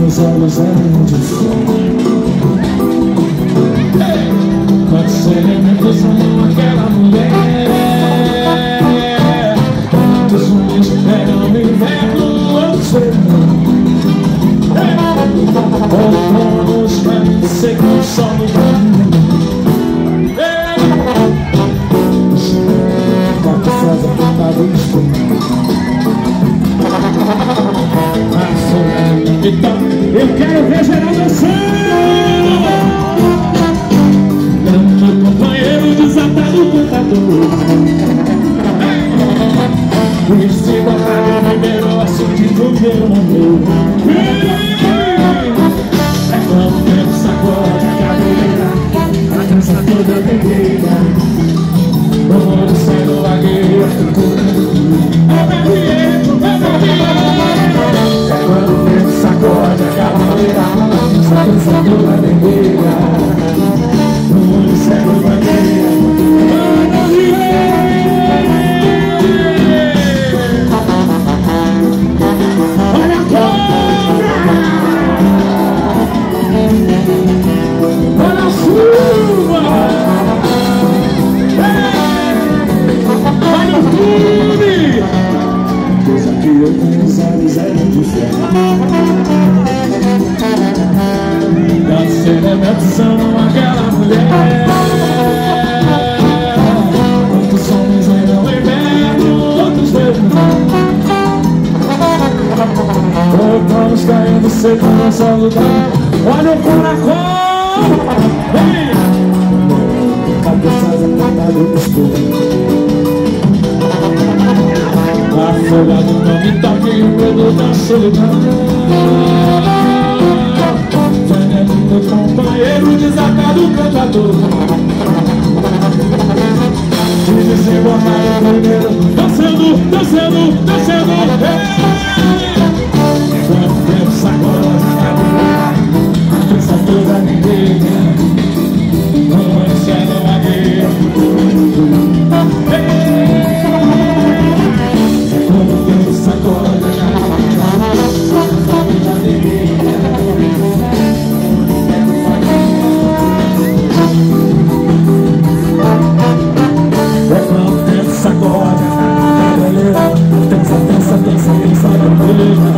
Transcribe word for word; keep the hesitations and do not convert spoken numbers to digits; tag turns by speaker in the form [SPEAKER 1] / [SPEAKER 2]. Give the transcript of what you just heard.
[SPEAKER 1] meus olhos eram de fogo. Quantos elementos amam aquela mulher? Quantos zumbis pegam no inverno ao serão? Outonos caminhos secos só no caminho. Quatro faz apertado e escuro. Então, eu quero ver geral dançando. Meu companheiro desatado, cantador. E se botar primeiro assunto do meu amor. É como o tempo sacode a cadeira, a dança toda vermelha. O mundo sendo a guerra, a cultura do mundo. É vermelho, é vermelho. É quando o tempo sacode a cadeira, a dança toda vermelha. O mundo sendo a guerra. Olha a cobra! Olha a chuva! Olha o clube! Pois aqui eu tenho os olhos eram de ferro. Das elementos amam aquela mulher. Muitos homens ainda no inverno, outros verão. Outonos caindo seco no solo da... Olha o coração! Cabeças apertadas no escuro. Afogado não me toque, o medo da solidão. Veneno meu companheiro, desatado cantador. De desembocar primeiro, dançando, dançando, dançando. Quando o tempo sacode a cadeira, a dança toda negra. Não enxerga uma guerra. Quando o tempo sacode a cadeira, a dança toda negra. É quando o tempo sacode a cadeira, dança, dança, dança, dança, dança.